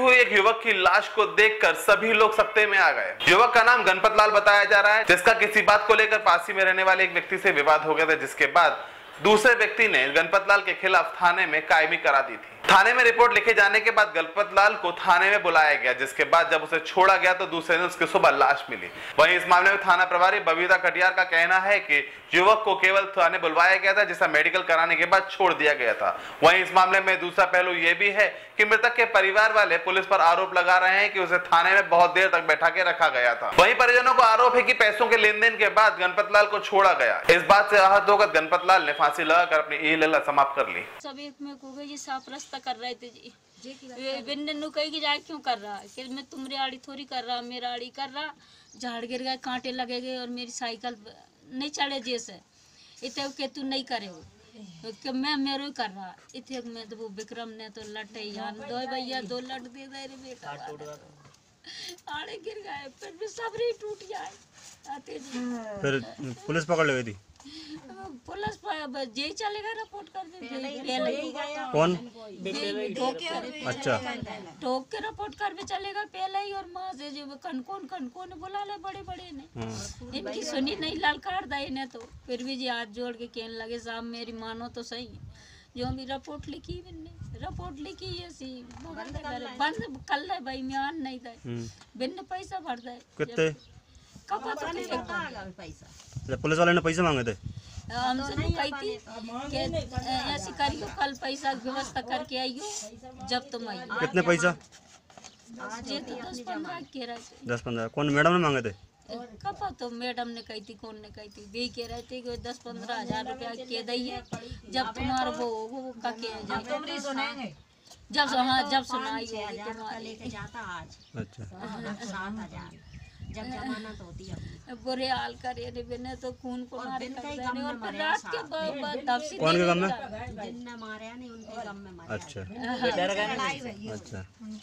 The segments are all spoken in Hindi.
हुए एक युवक की लाश को देखकर सभी लोग सत्ते में आ गए। युवक का नाम गणपत लाल बताया जा रहा है, जिसका किसी बात को लेकर पास ही में रहने वाले एक व्यक्ति से विवाद हो गया था, जिसके बाद दूसरे व्यक्ति ने गणपत लाल के खिलाफ थाने में कायमी करा दी थी। थाने में रिपोर्ट लिखे जाने के बाद गणपत लाल को थाने में बुलाया गया, जिसके बाद जब उसे छोड़ा गया तो दूसरे दिन उसकी सुबह लाश मिली। वहीं इस मामले में थाना प्रभारी बबीता कटियार का कहना है कि युवक को केवल थाने बुलवाया गया था, जिसका मेडिकल कराने के बाद छोड़ दिया गया था। वहीं इस मामले में दूसरा पहलू यह भी है कि मृतक के परिवार वाले पुलिस पर आरोप लगा रहे हैं कि उसे थाने में बहुत देर तक बैठा के रखा गया था। वहीं परिजनों को आरोप है कि पैसों के लेन देन के बाद गणपत लाल को छोड़ा गया। इस बात से आहत होकर गणपत लाल ने फांसी लगाकर अपनी ई लीला समाप्त कर ली। सब एक में को गई साफ रास्ता कर रहे थे जी, बिन्नू कही कि जाए क्यों कर रहा है कि मैं तुम्हारी आड़ी थोड़ी कर रहा, मेरा आड़ी कर रहा, झाड़ गिर गए, कांटे लगे गए और मेरी साइकिल नहीं चढ़े जैसे इतने के तू नहीं करे हो कि मैं मेरे ही कर रहा इतने में तो वो विक्रम ने तो लटे यार दो भैया दो लट दे दे रे बेटा आड़े गिर गए, फिर भी सब री टूट जाए आते जी। फिर पुलिस पकड़ ले गई थी। पुलिस जे चलेगा रिपोर्ट कर दे। कौन? अच्छा ठोक के रिपोर्ट कर भी चलेगा पहले ही। और माँ से जो कनकोन बुला ले बड़े बड़े ने इनकी सुनी नहीं ललकार दाई ने तो फिर भी जी हाथ जोड़ के कहने लगे साहब मेरी मानो तो सही जो भी रिपोर्ट लिखी रिपोर्ट लिखी ऐसी बंद कर ले भाई म्यान नहीं दे बिन पैसा भर दे कितने पैसा पुलिस वाले ने पैसे मांगे थे हमसे नहीं कही थी कि ऐसी करियो कल पैसा व्यवस्था करके आइयो जब तुम आइयो। कितने पैसा? ये तो 10-15 कह रहे थे। 10-15 कौन मैडम ने मांगे थे? कब तो मैडम ने कही थी कौन ने कही थी वे कह रहे थे कि 10-15 हजार रुपया के दइए जब तुम्हारा वो का के जब सुनाई होगी तुम्हारे लेके जाता आज। अच्छा जब जमानत होती है बुरे हाल करे रे बिने तो खून को मारे कर देने और फिर रात के बाद तफसील कौन के गम में जिन्ना मारे नहीं उनके गम में मारे। अच्छा डर गए। अच्छा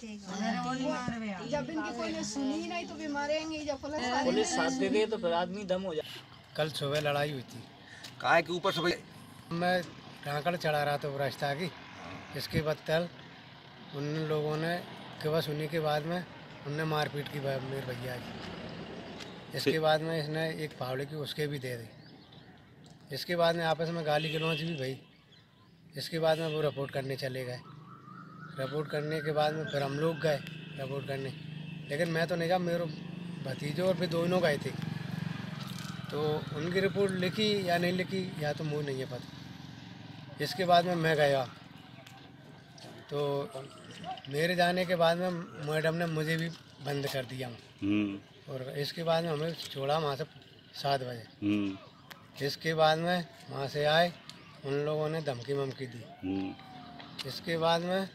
जब इनकी कोई ने सुनी नहीं तो भी मारेंगे जब पुलिस साथ दे दे तो फिर आदमी दम हो जाए। कल सुबह लड़ाई हुई थी काय के ऊपर सुबह मैं ढांकड़ चढ़ा रहा था रास्ता की। इसके बाद कल उन लोगों ने केवल सुनी के बाद में उनने मारपीट की मेरे भैया की। इसके बाद में इसने एक फावड़े की उसके भी दे दी। इसके बाद में आपस में गाली गलौज भी भई। इसके बाद में वो रिपोर्ट करने चले गए। रिपोर्ट करने के बाद में फिर हम लोग गए रिपोर्ट करने, लेकिन मैं तो नहीं गया, मेरे भतीजो और फिर दोनों गए थे। तो उनकी रिपोर्ट लिखी या नहीं लिखी या तो मुझे नहीं है पता। इसके बाद में मैं गया तो मेरे जाने के बाद में मैडम ने मुझे भी बंद कर दिया और इसके बाद में हमें छोड़ा वहाँ से 7 बजे। इसके बाद में वहाँ से आए उन लोगों ने धमकी ममकी दी। इसके बाद में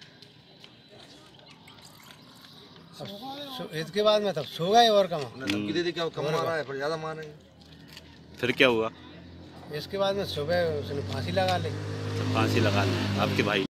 तब सो गए और धमकी दे दी क्या कम मारा है, पर ज़्यादा मारेंगे। फिर क्या हुआ? इसके बाद में सुबह उसने फांसी लगा ली। फांसी लगा ली आपके भाई